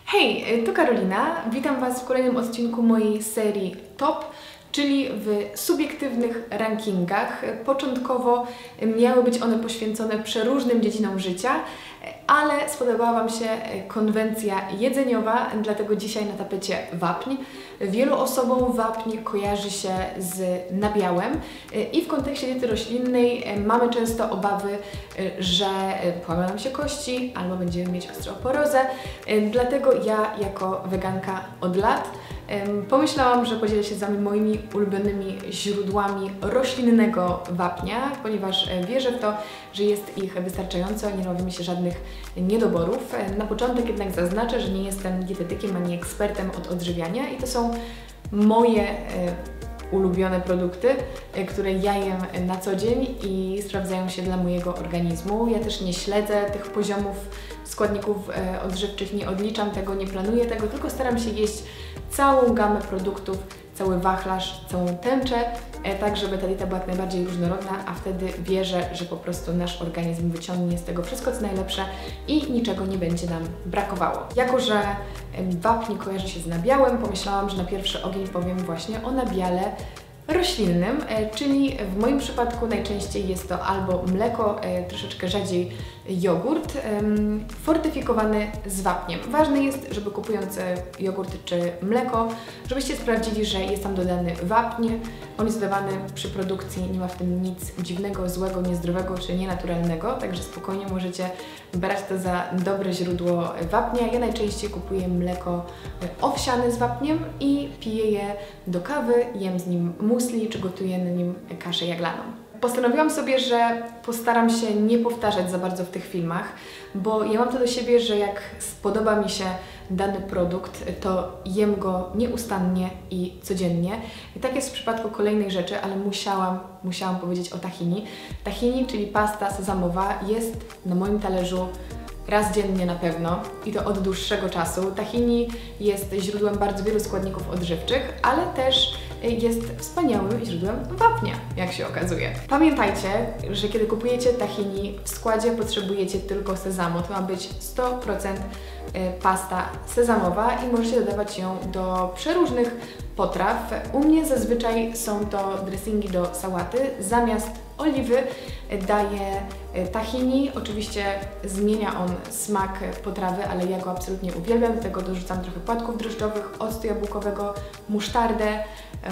Hej, tu Karolina. Witam Was w kolejnym odcinku mojej serii Top, czyli w subiektywnych rankingach. Początkowo miały być one poświęcone przeróżnym dziedzinom życia, ale spodobała Wam się konwencja jedzeniowa, dlatego dzisiaj na tapecie wapń. Wielu osobom wapń kojarzy się z nabiałem i w kontekście diety roślinnej mamy często obawy, że połamią nam się kości albo będziemy mieć osteoporozę. Dlatego ja jako weganka od lat pomyślałam, że podzielę się z Wami moimi ulubionymi źródłami roślinnego wapnia, ponieważ wierzę w to, że jest ich wystarczająco, nie robimy się żadnych niedoborów. Na początek jednak zaznaczę, że nie jestem dietetykiem ani ekspertem od odżywiania i to są moje ulubione produkty, które ja jem na co dzień i sprawdzają się dla mojego organizmu. Ja też nie śledzę tych poziomów składników odżywczych, nie odliczam tego, nie planuję tego, tylko staram się jeść całą gamę produktów, cały wachlarz, całą tęczę, tak żeby ta dieta była jak najbardziej różnorodna, a wtedy wierzę, że po prostu nasz organizm wyciągnie z tego wszystko, co najlepsze i niczego nie będzie nam brakowało. Jako że wapń kojarzy się z nabiałem, pomyślałam, że na pierwszy ogień powiem właśnie o nabiale roślinnym, czyli w moim przypadku najczęściej jest to albo mleko, troszeczkę rzadziej jogurt, fortyfikowany z wapniem. Ważne jest, żeby kupując jogurt czy mleko, żebyście sprawdzili, że jest tam dodany wapń. On jest dodawany przy produkcji, nie ma w tym nic dziwnego, złego, niezdrowego czy nienaturalnego, także spokojnie możecie brać to za dobre źródło wapnia. Ja najczęściej kupuję mleko owsiane z wapniem i piję je do kawy, jem z nim musli czy gotuję na nim kaszę jaglaną. Postanowiłam sobie, że postaram się nie powtarzać za bardzo w tych filmach, bo ja mam to do siebie, że jak spodoba mi się dany produkt, to jem go nieustannie i codziennie. I tak jest w przypadku kolejnej rzeczy, ale musiałam powiedzieć o tahini. Tahini, czyli pasta sezamowa, jest na moim talerzu raz dziennie na pewno i to od dłuższego czasu. Tahini jest źródłem bardzo wielu składników odżywczych, ale też jest wspaniałym źródłem wapnia, jak się okazuje. Pamiętajcie, że kiedy kupujecie tahini, w składzie potrzebujecie tylko sezamu. To ma być 100% pasta sezamowa i możecie dodawać ją do przeróżnych potraw. U mnie zazwyczaj są to dressingi do sałaty. Zamiast oliwy daję tahini. Oczywiście zmienia on smak potrawy, ale ja go absolutnie uwielbiam. Do tego dorzucam trochę płatków drożdżowych, octu jabłkowego, musztardę,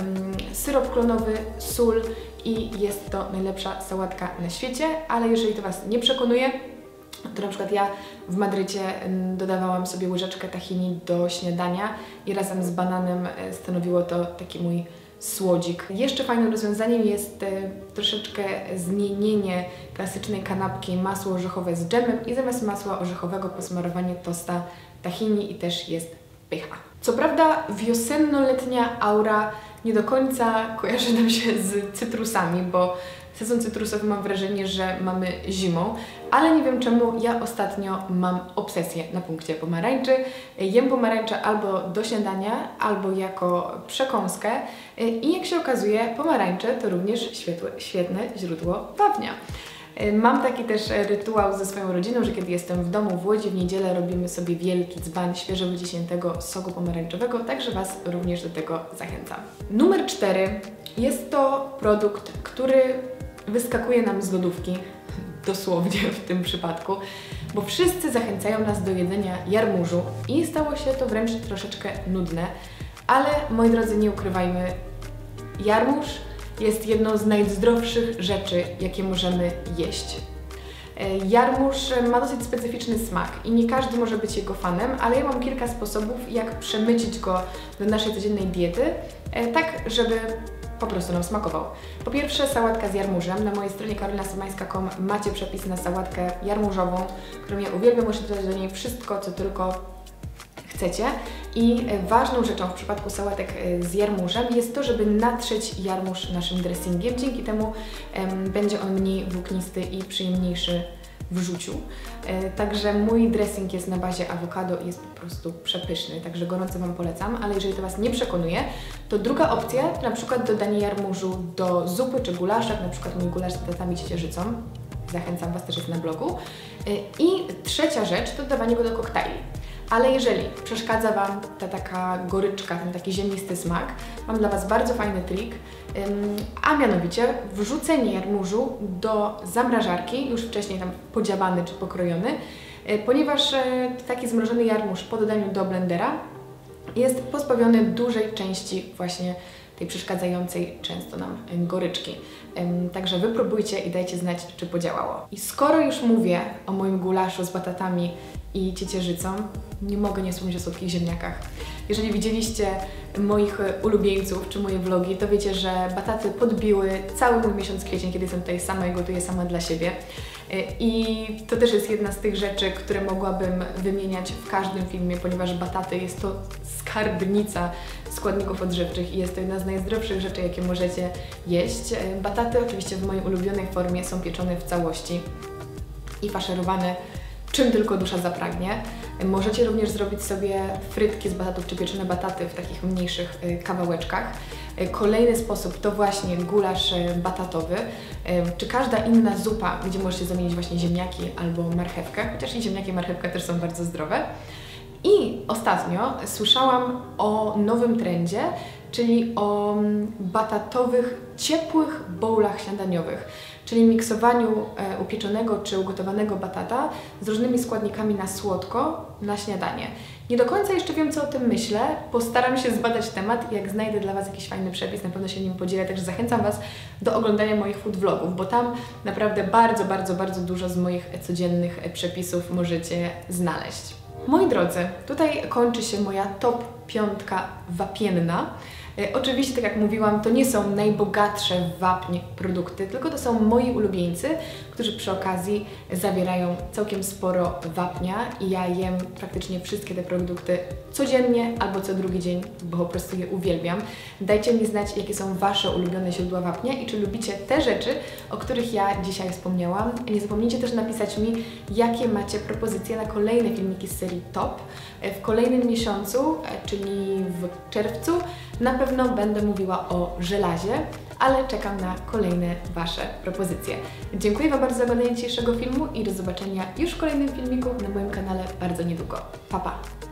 syrop klonowy, sól i jest to najlepsza sałatka na świecie, ale jeżeli to Was nie przekonuje, to na przykład ja w Madrycie dodawałam sobie łyżeczkę tahini do śniadania i razem z bananem stanowiło to taki mój słodzik. Jeszcze fajnym rozwiązaniem jest troszeczkę zmienienie klasycznej kanapki masło orzechowe z dżemem i zamiast masła orzechowego posmarowanie tosta tahini i też jest pycha. Co prawda wiosenno-letnia aura nie do końca kojarzy nam się z cytrusami, bo sezon cytrusowy mam wrażenie, że mamy zimą, ale nie wiem czemu ja ostatnio mam obsesję na punkcie pomarańczy. Jem pomarańcze albo do śniadania, albo jako przekąskę i jak się okazuje, pomarańcze to również świetne źródło wapnia. Mam taki też rytuał ze swoją rodziną, że kiedy jestem w domu w Łodzi w niedzielę robimy sobie wielki dzban świeżo wyciśniętego soku pomarańczowego, także Was również do tego zachęcam. Numer 4 jest to produkt, który wyskakuje nam z lodówki, dosłownie w tym przypadku, bo wszyscy zachęcają nas do jedzenia jarmużu i stało się to wręcz troszeczkę nudne, ale moi drodzy, nie ukrywajmy, jarmuż jest jedną z najzdrowszych rzeczy, jakie możemy jeść. Jarmuż ma dosyć specyficzny smak i nie każdy może być jego fanem, ale ja mam kilka sposobów, jak przemycić go do naszej codziennej diety, tak żeby po prostu nam smakował. Po pierwsze, sałatka z jarmużem. Na mojej stronie karolinaszymańska.com macie przepis na sałatkę jarmużową, którą ja uwielbiam. Możecie dodać do niej wszystko, co tylko chcecie. I ważną rzeczą w przypadku sałatek z jarmużem jest to, żeby natrzeć jarmuż naszym dressingiem. Dzięki temu będzie on mniej włóknisty i przyjemniejszy w rzuciu. Także mój dressing jest na bazie awokado i jest po prostu przepyszny, także gorąco Wam polecam, ale jeżeli to Was nie przekonuje, to druga opcja, na przykład dodanie jarmużu do zupy czy gulaszek, na przykład mój gulasz z potatami ciecierzycą. Zachęcam Was, też jest na blogu. I trzecia rzecz to dodawanie go do koktajli. ale jeżeli przeszkadza Wam ta taka goryczka, ten taki ziemnisty smak, mam dla Was bardzo fajny trik, a mianowicie wrzucenie jarmużu do zamrażarki, już wcześniej tam podziabany czy pokrojony, ponieważ taki zmrożony jarmuż po dodaniu do blendera jest pozbawiony dużej części właśnie tej przeszkadzającej często nam goryczki. Także wypróbujcie i dajcie znać, czy podziałało. I skoro już mówię o moim gulaszu z batatami i ciecierzycą, nie mogę nie wspomnieć o słodkich ziemniakach. Jeżeli widzieliście moich ulubieńców czy moje vlogi, to wiecie, że bataty podbiły cały mój miesiąc kwiecień, kiedy jestem tutaj sama i gotuję sama dla siebie. I to też jest jedna z tych rzeczy, które mogłabym wymieniać w każdym filmie, ponieważ bataty jest to skarbnica składników odżywczych i jest to jedna z najzdrowszych rzeczy, jakie możecie jeść. Bataty oczywiście w mojej ulubionej formie są pieczone w całości i faszerowane czym tylko dusza zapragnie. Możecie również zrobić sobie frytki z batatów czy pieczone bataty w takich mniejszych kawałeczkach. Kolejny sposób to właśnie gulasz batatowy, czy każda inna zupa, gdzie możecie zamienić właśnie ziemniaki albo marchewkę, chociaż i ziemniaki i marchewka też są bardzo zdrowe. I ostatnio słyszałam o nowym trendzie, czyli o batatowych, ciepłych bowlach śniadaniowych, czyli miksowaniu upieczonego czy ugotowanego batata z różnymi składnikami na słodko na śniadanie. Nie do końca jeszcze wiem, co o tym myślę. Postaram się zbadać temat i jak znajdę dla Was jakiś fajny przepis, na pewno się nim podzielę. Także zachęcam Was do oglądania moich food vlogów, bo tam naprawdę bardzo dużo z moich codziennych przepisów możecie znaleźć. Moi drodzy, tutaj kończy się moja top 5 wapienna. Oczywiście, tak jak mówiłam, to nie są najbogatsze w wapń produkty, tylko to są moi ulubieńcy, którzy przy okazji zawierają całkiem sporo wapnia i ja jem praktycznie wszystkie te produkty codziennie albo co drugi dzień, bo po prostu je uwielbiam. Dajcie mi znać, jakie są Wasze ulubione źródła wapnia i czy lubicie te rzeczy, o których ja dzisiaj wspomniałam. Nie zapomnijcie też napisać mi, jakie macie propozycje na kolejne filmiki z serii Top. W kolejnym miesiącu, czyli w czerwcu, na pewno będę mówiła o żelazie, ale czekam na kolejne Wasze propozycje. Dziękuję Wam bardzo za oglądanie dzisiejszego filmu i do zobaczenia już w kolejnym filmiku na moim kanale bardzo niedługo. Pa, pa!